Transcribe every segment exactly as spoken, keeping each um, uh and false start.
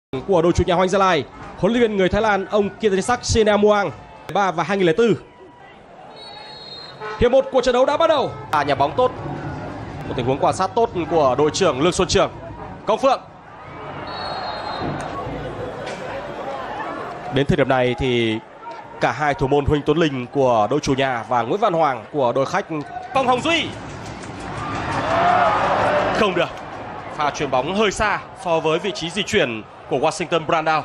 của đội chủ nhà Hoàng Gia Lai, huấn luyện viên người Thái Lan ông Kirtisak Sinamuang. ba và hai nghìn lẻ bốn. Hiệp một của trận đấu đã bắt đầu. À, nhà bóng tốt. Một tình huống quan sát tốt của đội trưởng Lương Xuân Trường. Công Phượng. Đến thời điểm này thì cả hai thủ môn Huỳnh Tuấn Linh của đội chủ nhà và Nguyễn Văn Hoàng của đội khách. Phong Hồng Duy. Không được. Pha chuyền bóng hơi xa so với vị trí di chuyển của Washington Brandao.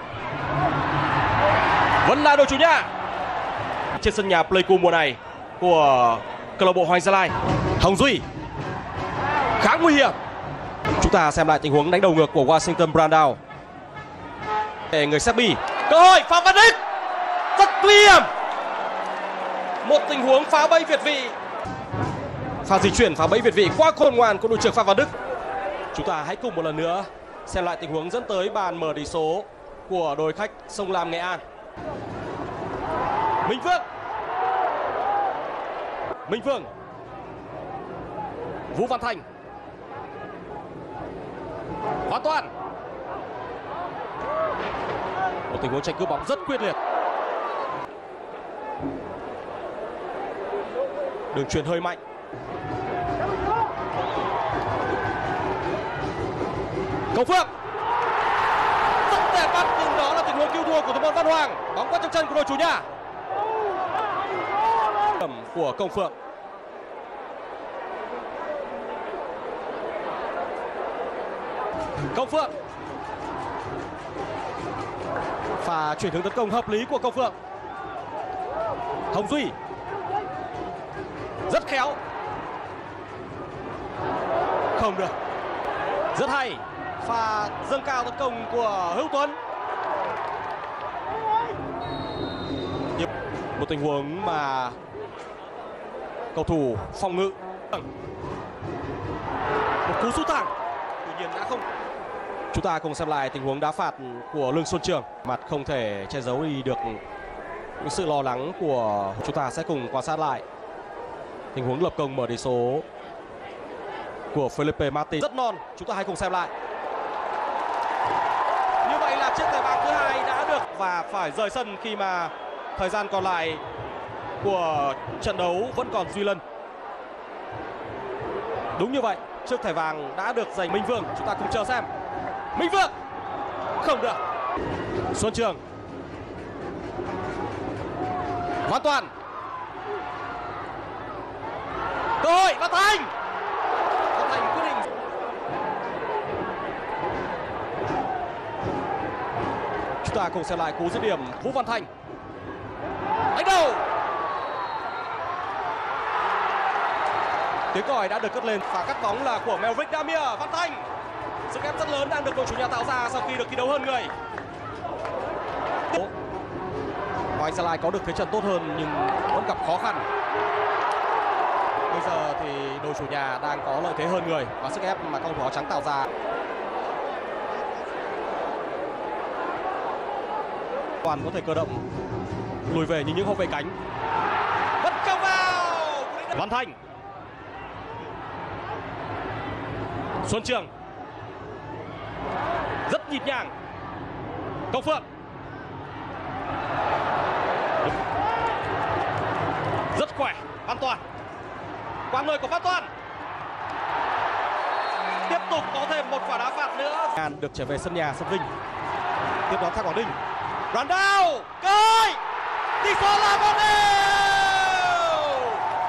Vẫn là đội chủ nhà trên sân nhà Pleiku mùa này của câu lạc bộ Hoàng Gia Lai. Hồng Duy khá nguy hiểm. Chúng ta xem lại tình huống đánh đầu ngược của Washington Brandao. Người Serbia, cơ hội Phạm Văn Đức rất nguy hiểm. Một tình huống phá bẫy việt vị. Pha di chuyển phá bẫy việt vị quá khôn ngoan của đội trưởng Phạm Văn Đức. Chúng ta hãy cùng một lần nữa xem lại tình huống dẫn tới bàn mở tỷ số của đội khách Sông Lam Nghệ An. Minh Phương. Minh Phương. Vũ Văn Thành. Hoàn toàn. Một tình huống tranh cướp bóng rất quyết liệt. Đường chuyền hơi mạnh. Công Phượng. Rất đẹp mắt, nhưng đó là tình huống cứu thua của thủ môn Văn Hoàng. Bóng qua trong chân của đội chủ nhà. Điểm của Công Phượng. Công Phượng. Pha chuyển hướng tấn công hợp lý của Công Phượng. Hồng Duy. Rất khéo. Không được. Rất hay. Pha dâng cao tấn công của Hữu Tuấn. Một tình huống mà cầu thủ phòng ngự. Một cú sút thẳng. Tuy nhiên đã không. Chúng ta cùng xem lại tình huống đá phạt của Lương Xuân Trường. Mặt không thể che giấu đi được những sự lo lắng của chúng ta. Sẽ cùng quan sát lại tình huống lập công mở tỷ số của Felipe Martin. Rất non. Chúng ta hãy cùng xem lại. Như vậy là chiếc thẻ vàng thứ hai đã được và phải rời sân khi mà thời gian còn lại của trận đấu vẫn còn Duy Lân. Đúng như vậy, chiếc thẻ vàng đã được giành Minh Vương. Chúng ta cùng chờ xem. Minh Vương. Không được. Xuân Trường. Hoàn toàn. Cơ hội Văn Thành. Văn Thành quyết định. Chúng ta cùng xem lại cú dứt điểm Vũ Văn Thành. Đánh đầu. Tiếng còi đã được cất lên. Pha cắt bóng là của Melvin Damir. Văn Thành. Sức ép rất lớn đang được đội chủ nhà tạo ra sau khi được thi đấu hơn người. Hoàng Gia Lai có được thế trận tốt hơn nhưng vẫn gặp khó khăn. Bây giờ thì đội chủ nhà đang có lợi thế hơn người và sức ép mà cầu thủ áo trắng tạo ra. Toàn có thể cơ động lùi về như những hậu vệ cánh. Vẫn không vào. Văn Thành. Xuân Trường. Rất nhịp nhàng. Công Phượng. Rất khỏe. An toàn. Quang lời của Phát Toàn. Tiếp tục có thêm một quả đá phạt nữa. Được trở về sân nhà sân Vinh. Tiếp đón Thác Quảng Ninh. Brandao. Cơ hội. Tỷ số là một đều.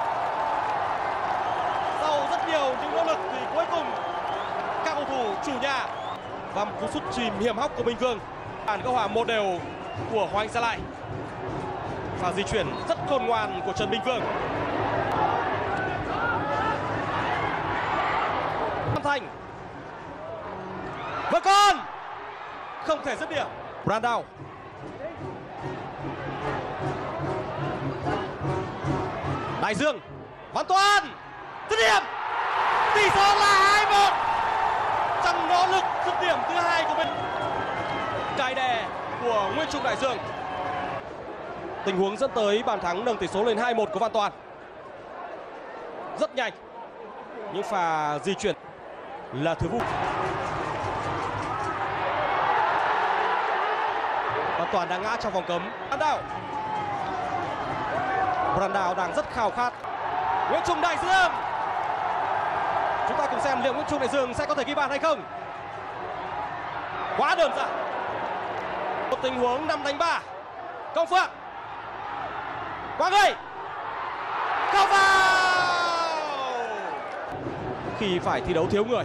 Sau rất nhiều những nỗ lực thì cuối cùng các cầu thủ chủ nhà và một cú sút chìm hiểm hóc của Minh Vương. Bàn câu hòa một đều của Hoàng Gia Lai. Và di chuyển rất khôn ngoan của Trần Minh Vương. Văn Thành. Và con không thể dứt điểm. Brandao. Đại Dương. Văn Toàn. Dứt điểm. Tỷ số là hai một. Trong nỗ lực dứt điểm thứ hai của mình. Cài đè của Nguyên Trung Đại Dương. Tình huống dẫn tới bàn thắng nâng tỷ số lên hai một của Văn Toàn. Rất nhanh. Những pha di chuyển là Thứ Vũ. Toàn đang ngã trong vòng cấm. Brandao. Brandao đang rất khao khát. Nguyễn Trung Đại Dương. Chúng ta cùng xem liệu Nguyễn Trung Đại Dương sẽ có thể ghi bàn hay không. Quá đơn giản. Một tình huống năm đánh ba. Công Phượng. Quá người. Không vào. Khi phải thi đấu thiếu người.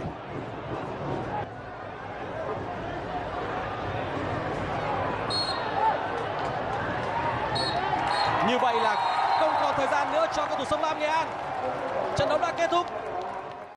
Như vậy là không còn thời gian nữa cho cầu thủ Sông Lam Nghệ An. Trận đấu đã kết thúc.